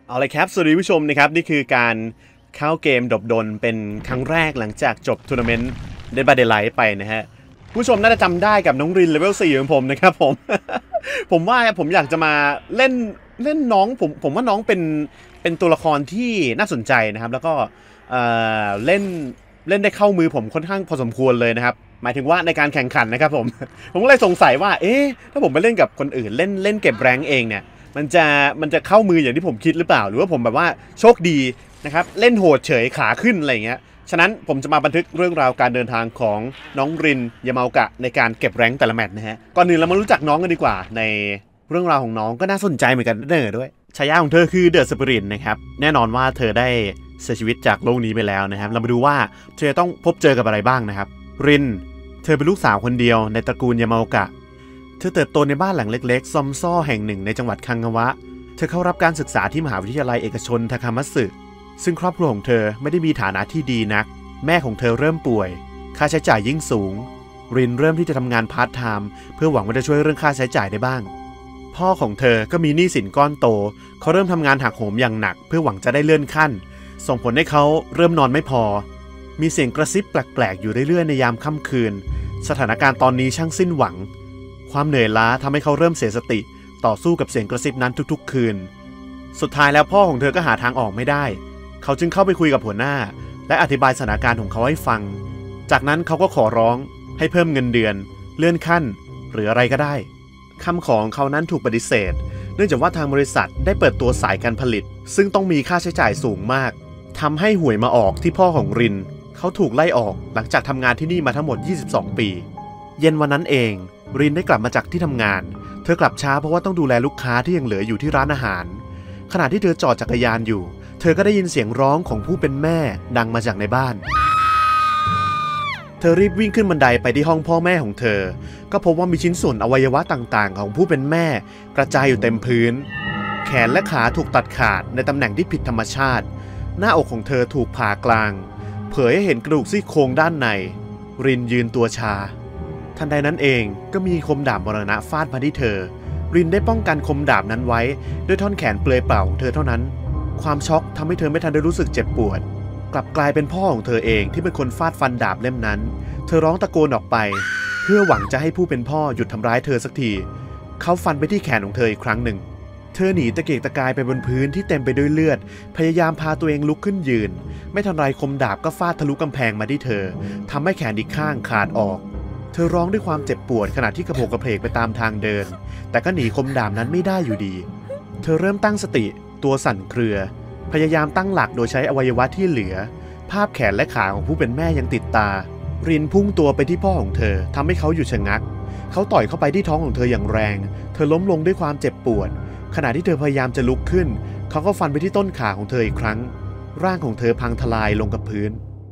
เอาเลยครับสวัสดีผู้ชมนะครับนี่คือการเข้าเกมดบดลเป็นครั้งแรกหลังจากจบทัวร์นาเมนต์เดดบายเดย์ไลท์ไปนะฮะผู้ชมน่าจะจำได้กับน้องรินเลเวล4ของผมนะครับผม ผมว่าผมอยากจะมาเล่นน้องผมว่าน้องเป็นตัวละครที่น่าสนใจนะครับแล้วก็เล่นได้เข้ามือผมค่อนข้างพอสมควรเลยนะครับหมายถึงว่าในการแข่งขันนะครับผมก็เลยสงสัยว่าถ้าผมไปเล่นกับคนอื่นเล่นเก็บแรงค์เองเนี่ยมันจะเข้ามืออย่างที่ผมคิดหรือเปล่าหรือว่าผมแบบว่าโชคดีนะครับเล่นโหดเฉยขาขึ้นอะไรอย่างเงี้ยฉะนั้นผมจะมาบันทึกเรื่องราวการเดินทางของน้องรินยามาโอกะในการเก็บแรงค์แต่ละแมตช์นะฮะก่อนอื่นเรามารู้จักน้องกันดีกว่าในเรื่องราวของน้องก็น่าสนใจเหมือนกันด้วยฉายาของเธอคือเดอะสปิริตนะครับแน่นอนว่าเธอได้เสียชีวิตจากโลกนี้ไปแล้วนะครับเรามาดูว่าเธอต้องพบเจอกับอะไรบ้างนะครับรินเธอเป็นลูกสาวคนเดียวในตระกูลยามาโอกะเธอเติบโตในบ้านหลังเล็กๆซอมซ่อแห่งหนึ่งในจังหวัดคังฮาวะเธอเข้ารับการศึกษาที่มหาวิทยาลัยเอกชนทาคามัตสึซึ่งครอบครัวของเธอไม่ได้มีฐานะที่ดีนักแม่ของเธอเริ่มป่วยค่าใช้จ่ายยิ่งสูงรินเริ่มที่จะทำงานพาร์ทไทม์เพื่อหวังว่าจะช่วยเรื่องค่าใช้จ่ายได้บ้างพ่อของเธอก็มีหนี้สินก้อนโตเขาเริ่มทำงานหักโหมอย่างหนักเพื่อหวังจะได้เลื่อนขั้นส่งผลให้เขาเริ่มนอนไม่พอมีเสียงกระซิบแปลกๆอยู่เรื่อยๆในยามค่ำคืนสถานการณ์ตอนนี้ช่างสิ้นหวังความเหนื่อยล้าทำให้เขาเริ่มเสียสติต่อสู้กับเสียงกระซิบนั้นทุกๆคืนสุดท้ายแล้วพ่อของเธอก็หาทางออกไม่ได้เขาจึงเข้าไปคุยกับหัวหน้าและอธิบายสถานการณ์ของเขาให้ฟังจากนั้นเขาก็ขอร้องให้เพิ่มเงินเดือนเลื่อนขั้นหรืออะไรก็ได้คำขอของเขานั้นถูกปฏิเสธเนื่องจากว่าทางบริษัทได้เปิดตัวสายการผลิตซึ่งต้องมีค่าใช้จ่ายสูงมากทำให้หวยมาออกที่พ่อของรินเขาถูกไล่ออกหลังจากทำงานที่นี่มาทั้งหมด22ปีเย็นวันนั้นเองรินได้กลับมาจากที่ทำงานเธอกลับช้าเพราะว่าต้องดูแลลูกค้าที่ยังเหลืออยู่ที่ร้านอาหารขณะที่เธอจอดจักรยานอยู่เธอก็ได้ยินเสียงร้องของผู้เป็นแม่ดังมาจากในบ้านเธอรีบวิ่งขึ้นบันไดไปที่ห้องพ่อแม่ของเธอก็พบว่ามีชิ้นส่วนอวัยวะต่างๆของผู้เป็นแม่กระจายอยู่เต็มพื้นแขนและขาถูกตัดขาดในตำแหน่งที่ผิดธรรมชาติหน้าอกของเธอถูกผ่ากลางเผยให้เห็นกระดูกซี่โครงด้านในรินยืนตัวชาทันใดนั้นเองก็มีคมดาบมรณะฟาดมาที่เธอรินได้ป้องกันคมดาบนั้นไว้ด้วยท่อนแขนเปลือยเปล่าของเธอเท่านั้นความช็อกทำให้เธอไม่ทันได้รู้สึกเจ็บปวดกลับกลายเป็นพ่อของเธอเองที่เป็นคนฟาดฟันดาบเล่มนั้นเธอร้องตะโกนออกไปเพื่อหวังจะให้ผู้เป็นพ่อหยุดทำร้ายเธอสักทีเขาฟันไปที่แขนของเธออีกครั้งหนึ่งเธอหนีตะเกียกตะกายไปบนพื้นที่เต็มไปด้วยเลือดพยายามพาตัวเองลุกขึ้นยืนไม่ทันไรคมดาบก็ฟาดทะลุกำแพงมาที่เธอทำให้แขนอีกข้างขาดออกเธอร้องด้วยความเจ็บปวดขณะที่กระโผกกระเพกไปตามทางเดินแต่ก็หนีคมดาบนั้นไม่ได้อยู่ดีเธอเริ่มตั้งสติตัวสั่นเครือพยายามตั้งหลักโดยใช้อวัยวะที่เหลือภาพแขนและขาของผู้เป็นแม่ยังติดตารินพุ่งตัวไปที่พ่อของเธอทำให้เขาหยุดชะงักเขาต่อยเข้าไปที่ท้องของเธออย่างแรงเธอล้มลงด้วยความเจ็บปวดขณะที่เธอพยายามจะลุกขึ้นเขาก็ฟันไปที่ต้นขาของเธออีกครั้งร่างของเธอพังทลายลงกับพื้น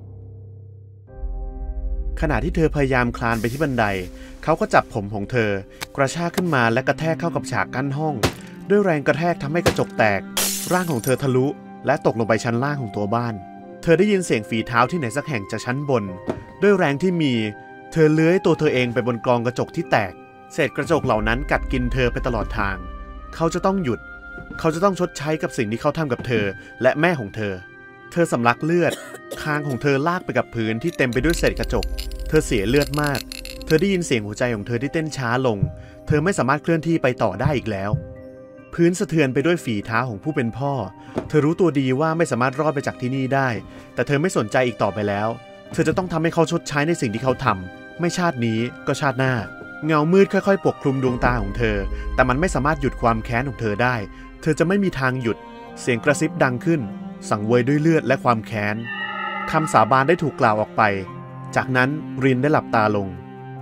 ขณะที่เธอพยายามคลานไปที่บันไดเขาก็จับผมของเธอกระชากขึ้นมาและกระแทกเข้ากับฉากกั้นห้องด้วยแรงกระแทกทำให้กระจกแตกร่างของเธอทะลุและตกลงไปชั้นล่างของตัวบ้านเธอได้ยินเสียงฝีเท้าที่ไหนสักแห่งจากชั้นบนด้วยแรงที่มีเธอเลื้อยตัวเธอเองไปบนกรองกระจกที่แตกเศษกระจกเหล่านั้นกัดกินเธอไปตลอดทางเขาจะต้องหยุดเขาจะต้องชดใช้กับสิ่งที่เขาทำกับเธอและแม่ของเธอเธอสำลักเลือดคางของเธอลากไปกับพื้นที่เต็มไปด้วยเศษกระจกเธอเสียเลือดมากเธอได้ยินเสียงหัวใจของเธอที่เต้นช้าลงเธอไม่สามารถเคลื่อนที่ไปต่อได้อีกแล้วพื้นสะเทือนไปด้วยฝีเท้าของผู้เป็นพ่อเธอรู้ตัวดีว่าไม่สามารถรอดไปจากที่นี่ได้แต่เธอไม่สนใจอีกต่อไปแล้วเธอจะต้องทำให้เขาชดใช้ในสิ่งที่เขาทำไม่ชาตินี้ก็ชาติหน้าเงามืดค่อยๆปกคลุมดวงตาของเธอแต่มันไม่สามารถหยุดความแค้นของเธอได้เธอจะไม่มีทางหยุดเสียงกระซิบดังขึ้นสังเวยด้วยเลือดและความแค้นคำสาบานได้ถูกกล่าวออกไปจากนั้นรินได้หลับตาลง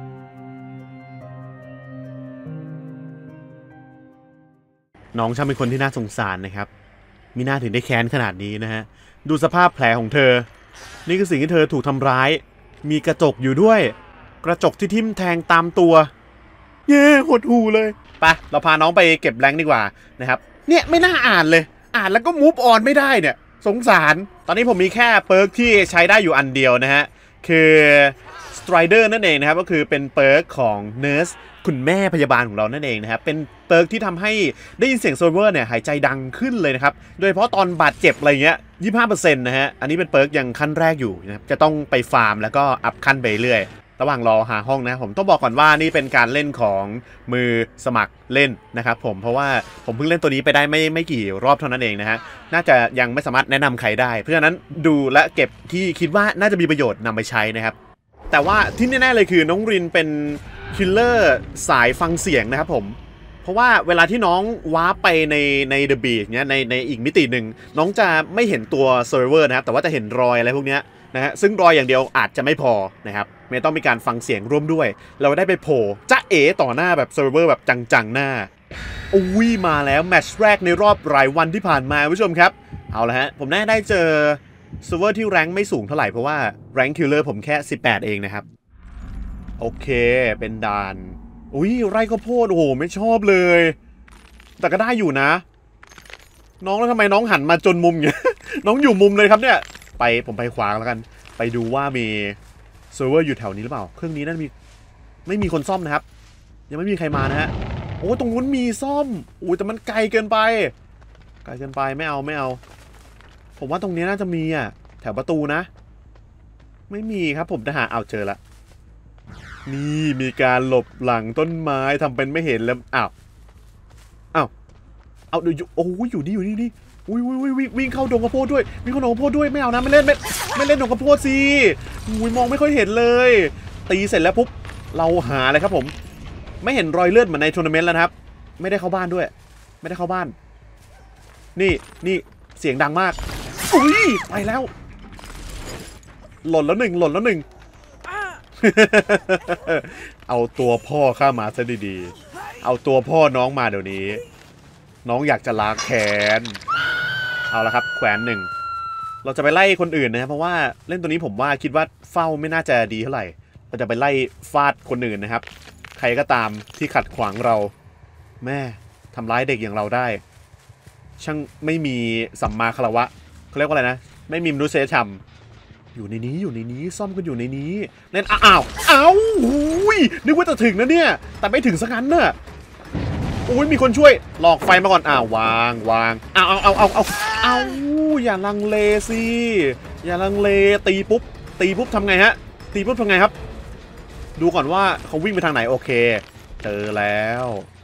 น้องช่างเป็นคนที่น่าสงสารนะครับมีหน้าถึงได้แค้นขนาดนี้นะฮะดูสภาพแผลของเธอนี่คือสิ่งที่เธอถูกทำร้ายมีกระจกอยู่ด้วยกระจกที่ทิ่มแทงตามตัวเย้หดหูเลยไปเราพาน้องไปเก็บแรงดีกว่านะครับเนี่ยไม่น่าอ่านเลยอ่านแล้วก็มูฟออนไม่ได้เนี่ยสงสารตอนนี้ผมมีแค่เปิร์กที่ใช้ได้อยู่อันเดียวนะฮะคือ Strider นั่นเองนะครับก็คือเป็นเปิร์กของ Nurse คุณแม่พยาบาลของเรานั่นเองนะครับเป็นเปิร์กที่ทำให้ได้ยินเสียงเซิร์ฟเวอร์เนี่ยหายใจดังขึ้นเลยนะครับโดยเฉพาะตอนบาดเจ็บอะไรเงี้ย 25% นะฮะอันนี้เป็นเปิร์กยังขั้นแรกอยู่นะครับจะต้องไปฟาร์มแล้วก็อัพขั้นไปเรื่อยระหว่างรอหาห้องนะผมต้องบอกก่อนว่านี่เป็นการเล่นของมือสมัครเล่นนะครับผมเพราะว่าผมเพิ่งเล่นตัวนี้ไปได้ไม่กี่รอบเท่านั้นเองนะฮะน่าจะยังไม่สามารถแนะนำใครได้เพราะฉะนั้นดูและเก็บที่คิดว่าน่าจะมีประโยชน์นำไปใช้นะครับแต่ว่าที่แน่ๆเลยคือน้องรินเป็นคิลเลอร์สายฟังเสียงนะครับผมเพราะว่าเวลาที่น้องว้าไปในเดอะบีชเนี้ยในอีกมิติหนึ่งน้องจะไม่เห็นตัวเซิร์ฟเวอร์นะครับแต่ว่าจะเห็นรอยอะไรพวกเนี้ยนะฮะซึ่งรอยอย่างเดียวอาจจะไม่พอนะครับไม่ต้องมีการฟังเสียงร่วมด้วยเราได้ไปโผล่จ๊ะเอ๋ต่อหน้าแบบเซิร์ฟเวอร์แบบจังๆหน้าอุ้ยมาแล้วแมตช์แรกในรอบรายวันที่ผ่านมาผู้ชมครับเอาละฮะผมได้เจอเซิร์ฟเวอร์ที่แรงค์ไม่สูงเท่าไหร่เพราะว่าแรงค์คิลเลอร์ผมแค่18เองนะครับโอเคเป็นด่านอุ้ยไร่ข้าวโพดโอ้โหไม่ชอบเลยแต่ก็ได้อยู่นะน้องแล้วทำไมน้องหันมาจนมุมอย่างเงี้ย น้องอยู่มุมเลยครับเนี่ยผมไปขวาแล้วกันไปดูว่ามีเซิร์ฟเวอร์อยู่แถวนี้หรือเปล่าเครื่องนี้น่าจะมีไม่มีคนซ่อมนะครับยังไม่มีใครมานะฮะโอ้ตรงนู้นมีซ่อมอุ้ยแต่มันไกลเกินไปไม่เอาผมว่าตรงนี้น่าจะมีอ่ะแถวประตูนะไม่มีครับผมจะหาเอาเจอละนี่มีการหลบหลังต้นไม้ทำเป็นไม่เห็นแล้วเอาเดี๋ยวโอ้ยอยู่นี่อุ้ยวิ่งเข้าดงข้าวโพดด้วยวิ่งเข้าดงข้าวโพดด้วยไม่เอานะไม่เล่นดงข้าวโพดสิอุ้ยมองไม่ค่อยเห็นเลยตีเสร็จแล้วปุ๊บเราหาเลยครับผมไม่เห็นรอยเลือดเหมือนในทัวร์นาเมนต์แล้วครับไม่ได้เข้าบ้านด้วยไม่ได้เข้าบ้านนี่เสียงดังมากอุ้ยไปแล้วหล่นแล้วหนึ่ง เอาตัวพ่อข้ามาซะดีๆเอาตัวพ่อน้องมาเดี๋ยวนี้น้องอยากจะล้างแค้นเอาละครับแขวนหนึ่งเราจะไปไล่คนอื่นนะเพราะว่าเล่นตัวนี้ผมว่าคิดว่าเฝ้าไม่น่าจะดีเท่าไหร่เราจะไปไล่ฟาดคนอื่นนะครับใครก็ตามที่ขัดขวางเราแม่ทำร้ายเด็กอย่างเราได้ช่างไม่มีสัมมาคารวะเขาเรียกว่าอะไรนะไม่มีมนุษยธรรมอยู่ในนี้ซ่อมกันอยู่ในนี้เล่นอ้าวอุ้ยนึกว่าจะถึงนะเนี่ยแต่ไม่ถึงสักงั้นน่ะอุ้ยมีคนช่วยหลอกไฟมาก่อนวางเอาอย่าลังเลสิอย่าลังเลตีปุ๊บทำไงฮะตีปุ๊บทำไงครับดูก่อนว่าเขาวิ่งไปทางไหนโอเคเจอแล้ว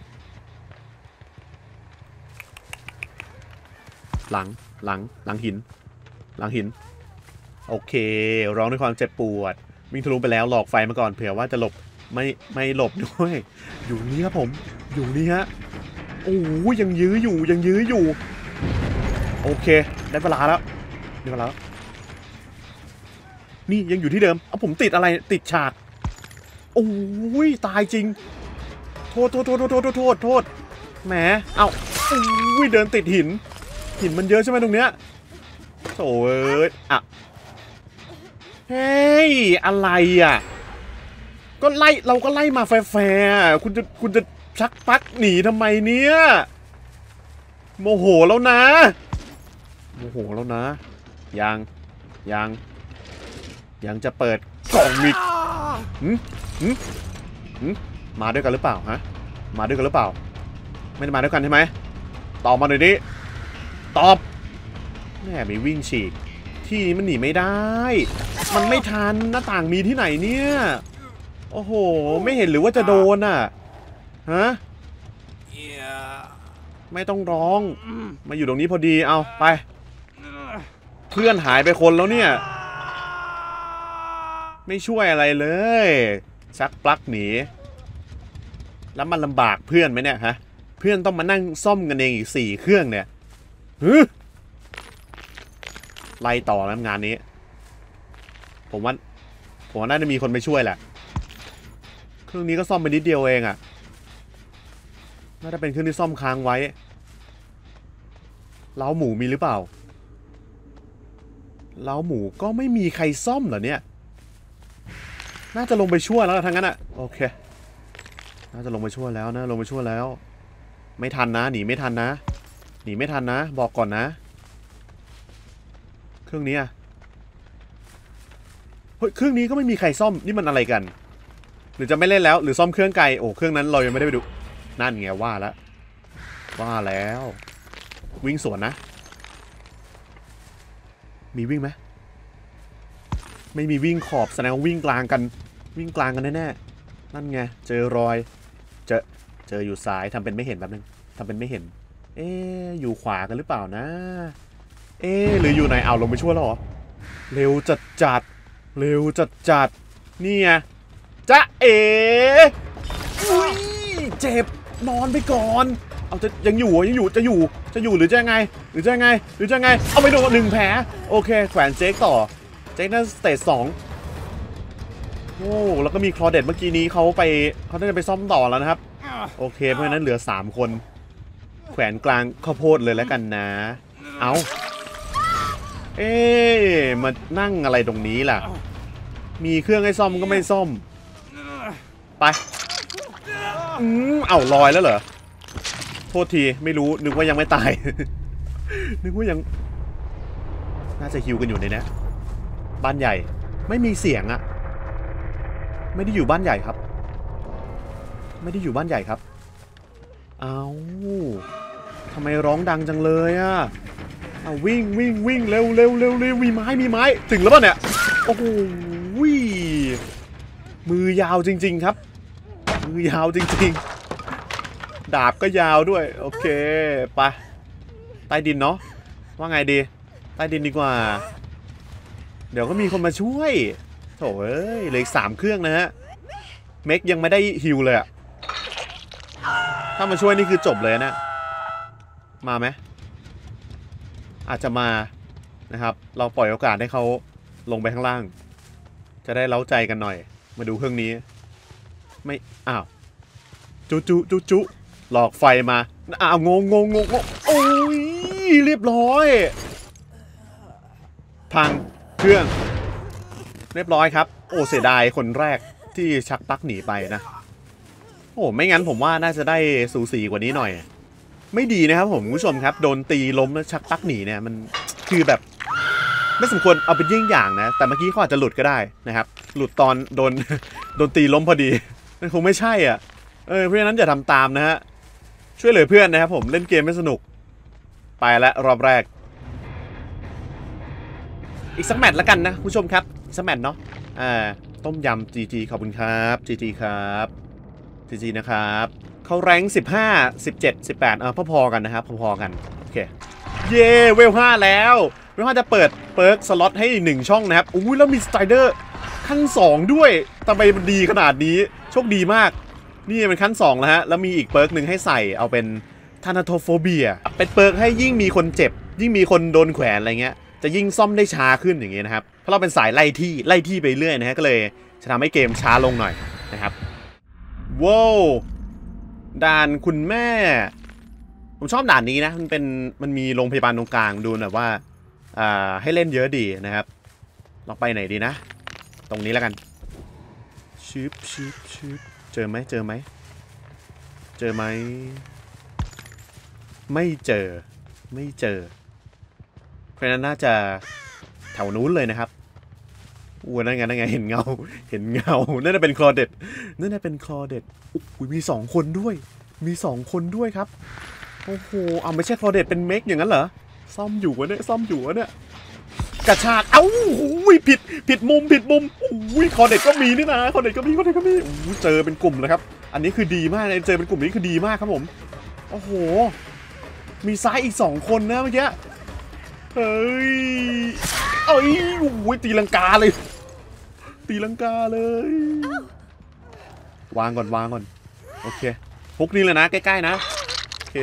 หลังหินโอเคร้องด้วยความเจ็บปวดวิ่งทะลุไปแล้วหลอกไฟมาก่อนเผื่อว่าจะหลบไม่หลบด้วยอยู่นี่ครับผมอยู่นี่ฮะโอ้ยยังยื้ออยู่โอเคได้เวลาแล้วนี่ยังอยู่ที่เดิมเอาผมติดอะไรติดฉากโอ้ยตายจริงโทษแหมเอาโอ้ยเดินติดหินมันเยอะใช่ไหมตรงเนี้ยโถ่เฮ้ยอะไรอ่ะเราก็ไล่มาแฟร์คุณจะชักปักหนีทำไมเนี่ยโมโหแล้วนะยังจะเปิดกล่องอีกมาด้วยกันหรือเปล่าฮะมาด้วยกันหรือเปล่าไม่ได้มาด้วยกันใช่ไหมตอบมาหน่อยดิตอบแม่มีวิ่งฉีกที่นี้มันหนีไม่ได้มันไม่ทันหน้าต่างมีที่ไหนเนี่ยโอ้โหไม่เห็นหรือว่าจะโดนอ่ะฮะไม่ต้องร้องมาอยู่ตรงนี้พอดีเอาไปเพื่อนหายไปคนแล้วเนี่ยไม่ช่วยอะไรเลยชักปลั๊กหนีแล้วมันลำบากเพื่อนไหมเนี่ยฮะเพื่อนต้องมานั่งซ่อมกันเองอีก4 เครื่องเนี่ยไล่ต่อแล้วงานนี้ผมว่าน่าจะมีคนไปช่วยแหละเครื่องนี้ก็ซ่อมไปนิดเดียวเองอะน่าจะเป็นเครื่องที่ซ่อมค้างไว้เล้าหมูมีหรือเปล่าเล้าหมูก็ไม่มีใครซ่อมเหรอเนี่ยน่าจะลงไปช่วยแล้วทั้งนั้นอะโอเคน่าจะลงไปช่วยแล้วนะไม่ทันนะหนีไม่ทันนะบอกก่อนนะเครื่องนี้เฮ้ยเครื่องนี้ก็ไม่มีใครซ่อมนี่มันอะไรกันหรือจะไม่เล่นแล้วหรือซ่อมเครื่องไกลโอ้เครื่องนั้นเรายังไม่ได้ไปดูนั่นไงว่าแล้ววิ่งสวนนะมีวิ่งไหมไม่มีวิ่งขอบแสดงว่าวิ่งกลางกันแน่ๆนั่นไงเจอรอยเจออยู่ซ้ายทำเป็นไม่เห็นแป๊บนึงทำเป็นไม่เห็นอยู่ขวากันหรือเปล่านะหรืออยู่ไหนเอาลงไปช่วยแล้วเหรอเร็วจัดนี่ไงจ๊ะอุ้ยเจ็บนอนไปก่อนเอาจะยังอยู่จะอยู่หรือจะยังไงเอาไปโดน1 แผลโอเคแขวนเจ๊กต่อเจ๊กนั่นสเตจ2โอ้แล้วก็มีคลอเดตเมื่อกี้นี้เขาน่าจะไปซ่อมต่อแล้วนะครับโอเคเพราะฉะนั้นเหลือ3 คนแขวนกลางข้าวโพดเลยแล้วกันนะเอามานั่งอะไรตรงนี้ล่ะมีเครื่องให้ซ่อมก็ไม่ซ่อมไปเอาลอยแล้วเหรอโทษทีไม่รู้นึกว่ายังไม่ตาย นึกว่ายังน่าจะฮิวกันอยู่ในนี้บ้านใหญ่ไม่มีเสียงอะไม่ได้อยู่บ้านใหญ่ครับเอาทำไมร้องดังจังเลยอะเอาวิ่งเร็วมีไม้ถึงแล้วป่ะเนี่ยโอ้โหมือยาวจริงๆครับมือยาวจริงๆดาบก็ยาวด้วยโอเคไปใต้ดินเนาะว่าไงดีใต้ดินดีกว่าเดี๋ยวก็มีคนมาช่วยโถ่เอ้ยเหลืออีก3 เครื่องนะฮะเมกยังไม่ได้ฮิวเลยอะถ้ามาช่วยนี่คือจบเลยนะมาไหมอาจจะมานะครับเราปล่อยโอกาสให้เขาลงไปข้างล่างจะได้เล้าใจกันหน่อยมาดูเครื่องนี้ไม่อ้าวจุหลอกไฟมาอ้าวงงโอ้ยเรียบร้อยพังเครื่องเรียบร้อยครับโอ้เสียดายคนแรกที่ชักปลั๊กหนีไปนะโอ้ไม่งั้นผมว่าน่าจะได้สูสีกว่านี้หน่อยไม่ดีนะครับผมคุณผู้ชมครับโดนตีล้มแล้วชักปลั๊กหนีเนี่ยมันคือแบบไม่สมควรเอาเป็นยิ่งอย่างนะแต่เมื่อกี้เขาอาจจะหลุดก็ได้นะครับหลุดตอนโดนตีล้มพอดีมันคงไม่ใช่อ่ะเพราะฉะนั้นอย่าทำตามนะฮะช่วยเหลือเพื่อนนะครับผมเล่นเกมไม่สนุกไปแล้วรอบแรกอีกสักแมตช์แล้วกันนะผู้ชมครับสักแมตช์เนาะต้มยำ GG ขอบคุณครับ GG ครับ GG นะครับเขาแรง15 17 18พอๆกันนะครับพอๆกันโอเคเย้เวล5แล้วเวล5จะเปิดเปิร์กสล็อตให้1 ช่องนะครับอุ้ยแล้วมีสไตรเดอร์ขั้น2ด้วยทำไมมันดีขนาดนี้โชคดีมากนี่เป็นขั้น2แล้วฮะแล้วมีอีกเปิร์กหนึ่งให้ใส่เอาเป็นทานาโทโฟเบียเป็นเปิร์กให้ยิ่งมีคนเจ็บยิ่งมีคนโดนแขวนอะไรเงี้ยจะยิ่งซ่อมได้ช้าขึ้นอย่างเงี้ยนะครับเพราะเราเป็นสายไล่ที่ไปเรื่อยนะฮะก็เลยจะทำให้เกมช้าลงหน่อยนะครับว้าวด่านคุณแม่ผมชอบด่านนี้นะมันมีโรงพยาบาลตรงกลางดูแบบว่าให้เล่นเยอะดีนะครับเราไปไหนดีนะตรงนี้แล้วกันชืบเจอไหมไม่เจอเพราะนั้นน่าจะแถวนู้นเลยนะครับนั่นไงเห็นเงานั่นน่ะเป็นคลอเด็ดมี2 คนด้วยครับโอ้โหเอาไม่ใช่คลอเด็ดเป็นเมกอย่างนั้นเหรอซ่อมอยู่วะเนี่ยกระชากเอ้าผิดมุมคลอเด็ดก็มีนี่นะคลอเด็ดก็มีเจอเป็นกลุ่มเลยครับอันนี้คือดีมากเลยเจอเป็นกลุ่มนี้คือดีมากครับผมโอ้โหมีซ้ายอีก2 คนนะเมื่อกี้เฮ้ยตีลังกาเลยวางก่อนโอเคพวกนี้เลยนะใกล้ๆนะโอเค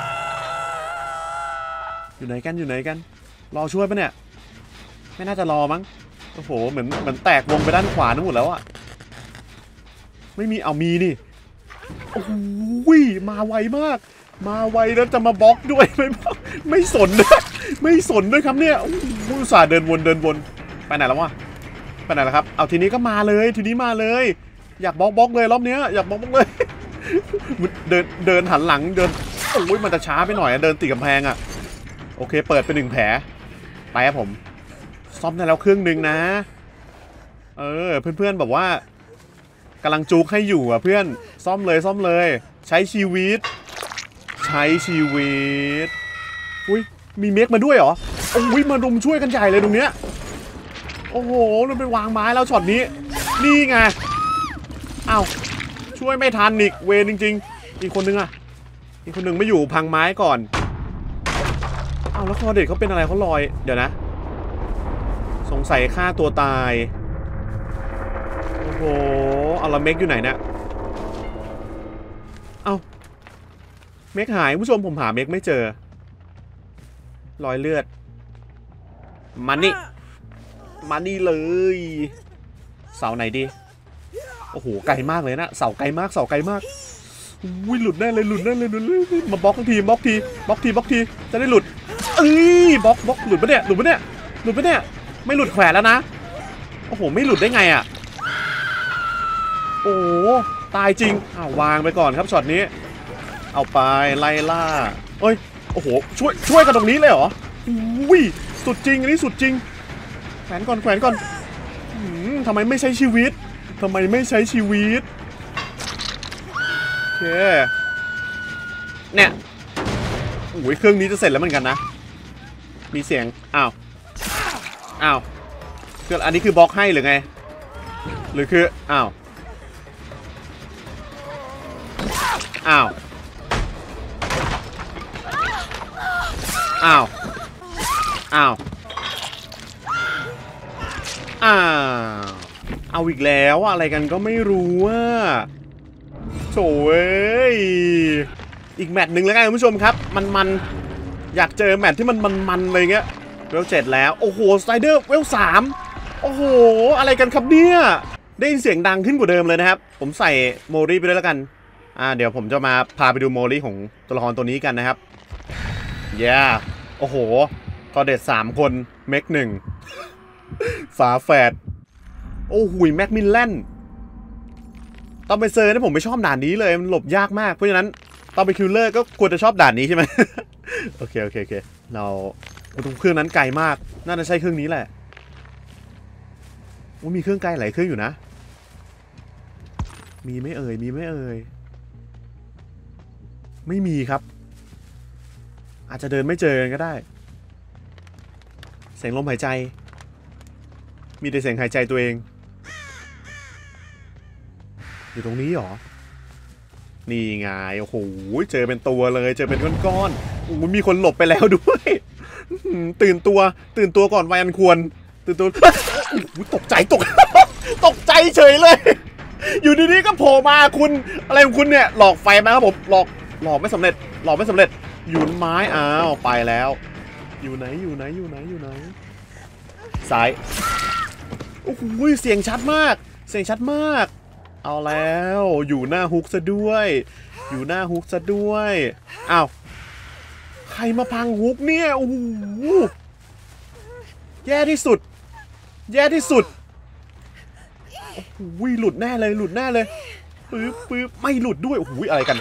อยู่ไหนกันรอช่วยปะเนี่ยไม่น่าจะรอมั้งโอ้โหเหมือนแตกวงไปด้านขวาทั้งหมดแล้วอะไม่มีเอามีนี่โอ้โหมาไวมากแล้วจะมาบล็อกด้วยไม่สนด้วยครับเนี่ยอุตส่าห์เดินวนไปไหนแล้ววะไปไหนแล้วครับเอาทีนี้มาเลยอยากบล็อกเลยรอบเนี้ยอยากบล็อกเลยเดินหันหลังโอ้ยมันจะช้าไปหน่อยเดินติดกำแพงอะโอเคเปิดไป1 แผลไปครับผมซ่อมได้แล้วเครื่องนึงนะเพื่อนๆแบบว่ากำลังจุกให้อยู่อ่ะเพื่อนซ่อมเลยซ่อมเลยใช้ชีวิตอุ้ยมีเมกมาด้วยเหรอโอ้ยมารุมช่วยกันใหญ่เลยตรงเนี้ยโอ้โหมันไปวางไม้แล้วช็อตนี้นี่ไงอ้าวช่วยไม่ทันอีกเวรจริงๆอีกคนนึงอ่ะอีกคนนึงไม่อยู่พังไม้ก่อนอ้าวแล้วคอเด็กเขาเป็นอะไรเขาลอยเดี๋ยวนะสงสัยฆ่าตัวตายโอ้โหเอาละเมกอยู่ไหนเนี่ยเอ้าเมกหายผู้ชมผมหาเมกไม่เจอรอยเลือดมานี่เลยเสาไหนดีโอ้โหไกลมากเลยนะเสาไกลมากอุ้ยหลุดแน่เลยมาบล็อกทีจะได้หลุดบล็อกหลุดปะเนี่ยไม่หลุดแขวนแล้วนะโอ้โหไม่หลุดได้ไงอ่ะโอ้ตายจริงวางไปก่อนครับช็อตนี้เอาไปไล่ล่าเอ้ยโอ้โหช่วยกันตรงนี้เลยเหรออุ้ยสุดจริงอันนี้สุดจริงแขวนก่อนทำไมไม่ใช้ชีวิตโอเคเนี่ยโอ้ยเครื่องนี้จะเสร็จแล้วเหมือนกันนะมีเสียงอ้าวเครื่องอันนี้คือบล็อกให้หรือไงหรือคืออ้าวเอาอีกแล้วอะไรกันก็ไม่รู้ว่าโถ่เอ้ยอีกแมตช์หนึ่งแล้วกันคุณผู้ชมครับมันอยากเจอแมตช์ที่มันอะไรเงี้ยเวล7แล้วโอ้โหสไลเดอร์เวล3โอ้โหอะไรกันครับเนี่ยได้ยินเสียงดังขึ้นกว่าเดิมเลยนะครับผมใส่โมรี่ไปด้วยแล้วกันเดี๋ยวผมจะมาพาไปดูโมรี่ของตัวละครตัวนี้กันนะครับโอ้โหก็เด็ด3คนเมก1ฝาแฝดโอ้หุยแม็กมิลแลนตอนไปเซอร์เนี่ยผมไม่ชอบด่านนี้เลยมันหลบยากมากเพราะฉะนั้นตอนไปคิลเลอร์ก็ควรจะชอบด่านนี้ใช่ไหม โอเคเราตรงเครื่องนั้นไกลมากน่าจะใช่เครื่องนี้แหละมีเครื่องไกลหลายเครื่องอยู่นะมีไม่เอ่ยไม่มีครับอาจจะเดินไม่เจอกันก็ได้เสียงลมหายใจมีแต่เสียงหายใจตัวเองอยู่ตรงนี้หรอนี่ไงโอ้โหเจอเป็นตัวเลยเจอเป็นก้อนๆโอ้มีคนหลบไปแล้วด้วยตื่นตัวก่อนวัยอันควรตื่นตัวตกใจเฉยเลยอยู่ดีๆก็โผล่มาคุณอะไรของคุณเนี่ยหลอกไฟมาครับผมหลอกไม่สำเร็จอยู่ไม้ไปแล้วอยู่ไหนซ้ายโอ้โหเสียงชัดมากเอาแล้วอยู่หน้าฮุกซะด้วยอ้าวใครมาพังฮุกเนี่ยโอ้โหแย่ที่สุดโอ้โหหลุดแน่เลยปึ๊บไม่หลุดด้วยโอ้โหอะไรกัน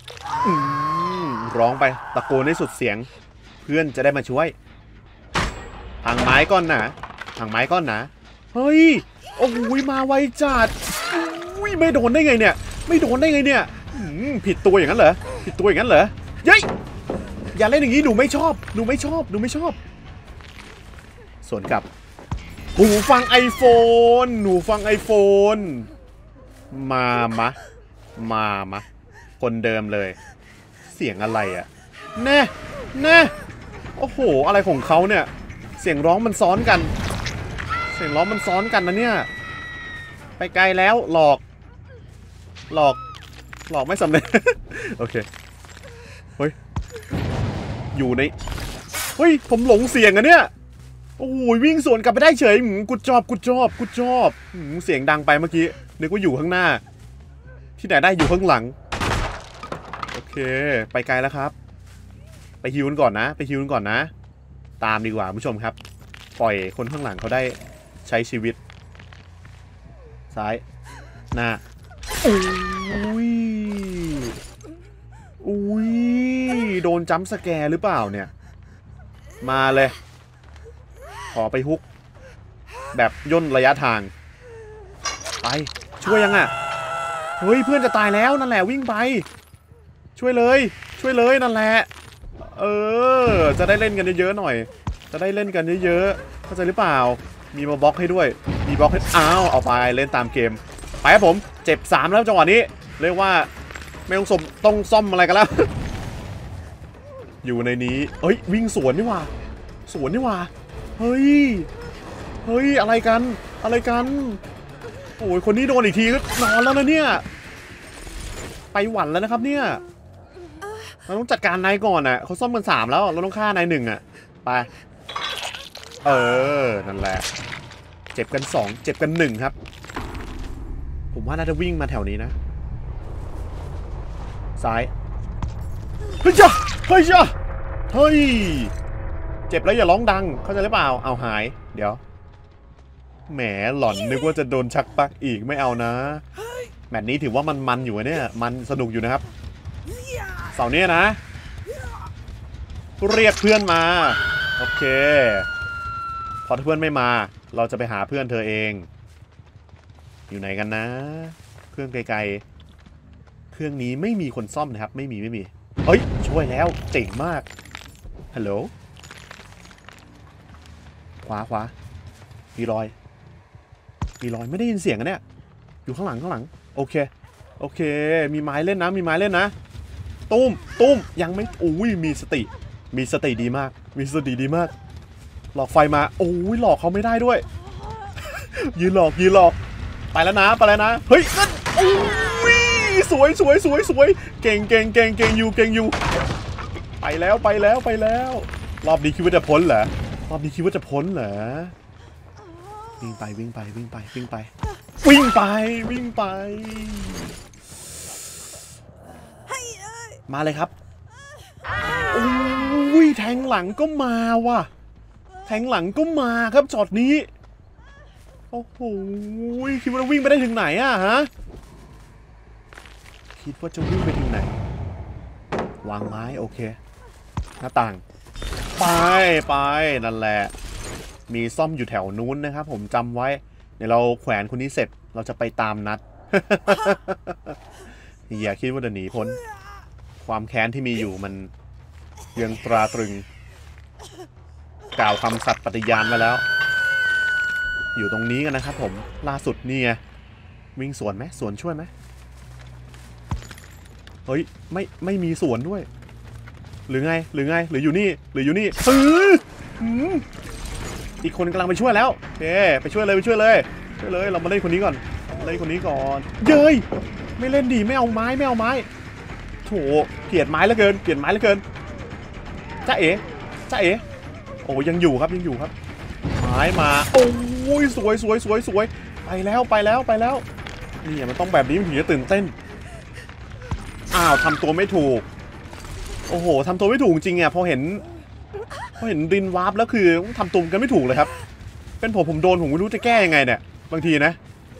ร้องไปตะโกนให้สุดเสียงเพื่อนจะได้มาช่วยพังไม้ก้อนนะเฮ้ยโอ้โหมาไวจัดไม่โดนได้ไงเนี่ยผิดตัวอย่างนั้นเหรอเย้ยอย่าเล่นอย่างนี้หนูไม่ชอบส่วนกับหูฟัง iPhone มาคนเดิมเลยเสียงอะไรอะแน่โอ้โหอะไรของเขาเนี่ยเสียงร้องมันซ้อนกันนะเนี่ยไปไกลแล้วหลอกไม่สำเร็จ โอเคเฮ้ยอยู่ในผมหลงเสียงอะเนี่ยโอ้โหวิ่งสวนกลับไปได้เฉยกุดจอบเสียงดังไปเมื่อกี้นึกว่าอยู่ข้างหน้าที่ไหนได้อยู่ข้างหลังโอเคไปไกลแล้วครับไปฮิวกันก่อนนะตามดีกว่าผู้ชมครับปล่อยคนข้างหลังเขาได้ใช้ชีวิตซ้ายหน้าอุ้ยโดนจัมป์สแกร์หรือเปล่าเนี่ยมาเลยขอไปฮุกแบบย่นระยะทางไปช่วยยังอ่ะเฮ้ยเพื่อนจะตายแล้วนั่นแหละวิ่งไปช่วยเลยช่วยเลยนั่นแหละจะได้เล่นกันเยอะๆหน่อยจะได้เล่นกันเยอะๆเข้าใจหรือเปล่ามีมาบล็อกให้ด้วยมีบล็อกให้อ้าวเอาไปเล่นตามเกมไปครับผมเจ็บ3แล้วจังหวะนี้เรียกว่าไม่ต้องซ่อมอะไรกันแล้วอยู่ในนี้เฮ้ยวิ่งสวนนี่หว่าสวนนี่หว่าเฮ้ยอะไรกันโอ้ยคนนี้โดนอีกทีก็นอนแล้วนะเนี่ยไปหวันแล้วนะครับเนี่ยเราต้องจัดการนายก่อนอ่ะเขาซ่อมกัน3แล้วเราต้องฆ่านาย1อ่ะไปนั่นแหละเจ็บกัน2เจ็บกัน1ครับผมว่าน่าจะวิ่งมาแถวนี้นะซ้ายเฮ้ยจ้ะเฮ้ยเจ็บแล้วอย่าร้องดังเข้าใจหรือเปล่าเอาหายเดี๋ยวแหมหล่อนนึกว่าจะโดนชักปลั๊กอีกไม่เอานะแมตช์นี้ถือว่ามันอยู่เนี่ยมันสนุกอยู่นะครับเสาร์นี้นะเรียกเพื่อนมาโอเคพอเพื่อนไม่มาเราจะไปหาเพื่อนเธอเองอยู่ไหนกันนะเครื่องไกลๆเครื่องนี้ไม่มีคนซ่อมนะครับไม่มีเฮ้ยช่วยแล้วเจ๋งมากฮัลโหลขวามีรอยไม่ได้ยินเสียงกันเนี่ยอยู่ข้างหลังโอเคมีไม้เล่นนะตุ้มยังไม่อุ้ยมีสติดีมากหลอกไฟมาโอ้ยหลอกเขาไม่ได้ด้วย ยืนหลอกไปแล้วนะเฮ้ยนั่นโอ้ยสวยเก่งอยู่ไปแล้วรอบนี้คิดว่าจะพ้นเหรอวิ่งไปมาเลยครับโอ้ยแทงหลังก็มาว่ะครับจอดนี้โอ้โหคิดว่าวิ่งไปได้ถึงไหนอะฮะคิดว่าจะวิ่งไปถึงไหนวางไม้โอเคหน้าต่างไปนั่นแหละมีซ่อมอยู่แถวนู้นนะครับผมจำไว้เดี๋ยวเราแขวนคนนี้เสร็จเราจะไปตามนัด อย่าคิดว่าจะหนีพ้นความแค้นที่มีอยู่มันยังตราตรึงกล่าวคำสัตย์ปฏิญาณมาแล้วอยู่ตรงนี้กันนะครับผมล่าสุดนี่ไงวิ่งสวนไหมสวนช่วยไหมเฮ้ยไม่มีสวนด้วยหรือไงหรืออยู่นี่อีกคนกำลังไปช่วยแล้วโอเคไปช่วยเลยเรามาเล่นคนนี้ก่อนเย้ยไม่เล่นดีไม่เอาไม้โถเกลียดไม้เหลือเกินจ้าเอ๋โอ้ยังอยู่ครับไม้มาโอ้ยสวยไปแล้วนี่มันต้องแบบนี้มันถึงจะตื่นเต้นอ้าวทำตัวไม่ถูกโอ้โหทำตัวไม่ถูกจริงอ่ะพอเห็นรินวาร์ปแล้วคือทำตัวกันไม่ถูกเลยครับเป็นผมโดนผมไม่รู้จะแก้ยังไงเนี่ยบางทีนะ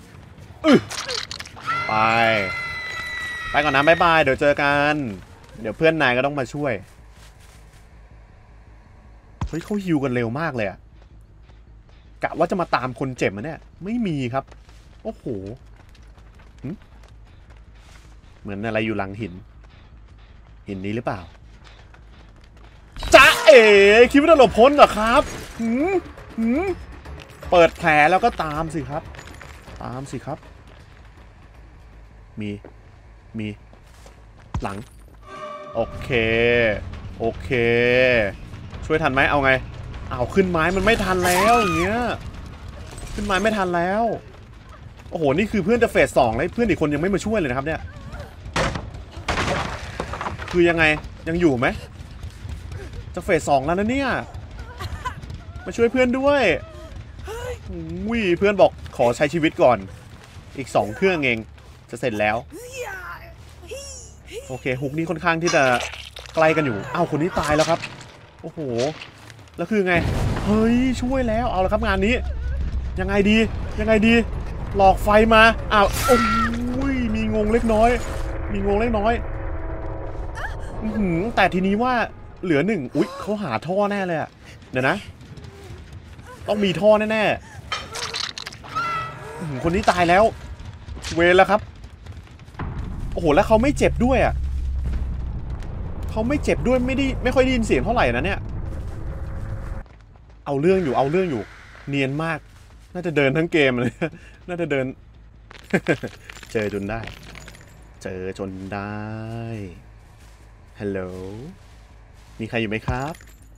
ไปก่อนนะบ๊ายบายเดี๋ยวเจอกันเดี๋ยวเพื่อนนายก็ต้องมาช่วยเฮ้ยเขาฮิวกันเร็วมากเลยอะกะว่าจะมาตามคนเจ็บมาเนี่ยไม่มีครับโอ้โหเหมือนอะไรอยู่หลังหินนี้หรือเปล่าจ๊ะเอ๋คิดว่าจะหลบพ้นเหรอครับเปิดแผลแล้วก็ตามสิครับมีหลังโอเคช่วยทันไหมเอาไงเอาขึ้นไม้มันไม่ทันแล้วอย่างเงี้ยขึ้นไม้ไม่ทันแล้วโอ้โหนี่คือเพื่อนจะเฟส2แล้วเพื่อนอีกคนยังไม่มาช่วยเลยนะครับเนี่ยคือยังไงยังอยู่ไหมจะเฟส2แล้วนะเนี่ยมาช่วยเพื่อนด้วยเพื่อนบอกขอใช้ชีวิตก่อนอีก2เครื่องเองจะเสร็จแล้วโอเคฮุกนี้ค่อนข้างที่จะใกล้กันอยู่อ้าวคนนี้ตายแล้วครับโอ้โหแล้วคือไงเฮ้ยช่วยแล้วเอาละครับงานนี้ยังไงดีหลอกไฟมาอ้าวโอ้ยมีงงเล็กน้อยแต่ทีนี้ว่าเหลือ1อุ๊ยเขาหาท่อแน่เลยอะเดี๋ยวนะต้องมีท่อแน่ๆคนนี้ตายแล้วเวรแล้วครับโอ้โหแล้วเขาไม่เจ็บด้วยอ่ะเขาไม่เจ็บด้วยไม่ค่อยได้ยินเสียงเท่าไหร่นะเนี่ยเอาเรื่องอยู่เนียนมากน่าจะเดินทั้งเกมเลยน่าจะเดิน เจอจนได้ฮัลโหลมีใครอยู่ไหมครับ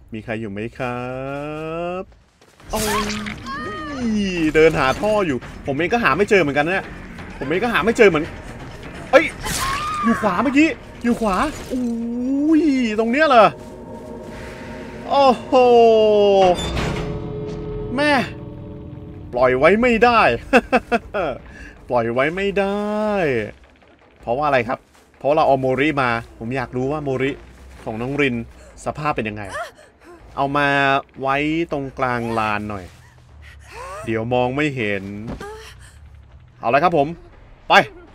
โอ้ยเดินหาท่ออยู่ผมเองก็หาไม่เจอเหมือนกันนะผมเองก็หาไม่เจอเหมือนเอ้ยอยู่ขวาเมื่อกี้อยู่ขวาอุ้ยตรงเนี้ยเหรอโอ้โหแม่ปล่อยไว้ไม่ได้ ปล่อยไว้ไม่ได้เพราะว่าอะไรครับเพราะเราเอาโมริมาผมอยากรู้ว่าโมริของน้องรินสภาพเป็นยังไงเอามาไว้ตรงกลางลานหน่อยเดี๋ยวมองไม่เห็นเอาเลยครับผมไป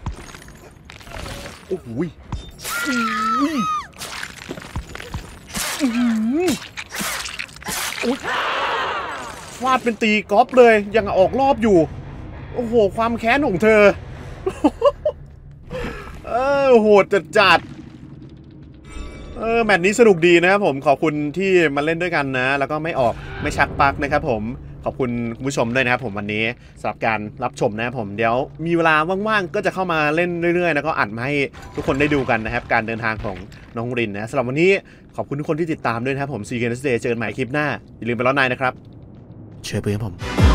โอ้โหฟาดเป็นตีกอล์ฟเลยยังออกรอบอยู่โอ้โหความแค้นของเธอโหดจัดแมตช์นี้สนุกดีนะครับผมขอบคุณที่มาเล่นด้วยกันนะแล้วก็ไม่ชักปลั๊กนะครับผมขอบคุณคุณผู้ชมด้วยนะครับผมวันนี้สำหรับการรับชมนะครับผมเดี๋ยวมีเวลาว่างๆก็จะเข้ามาเล่นเรื่อยๆแล้วก็อัดมาให้ทุกคนได้ดูกันนะครับการเดินทางของน้องรินนะสำหรับวันนี้ขอบคุณทุกคนที่ติดตามด้วยนะครับผมซีเกนสเดย์เจอกันใหม่คลิปหน้าอย่าลืมไปร้อนในนะครับเชื่อเพื่อนผม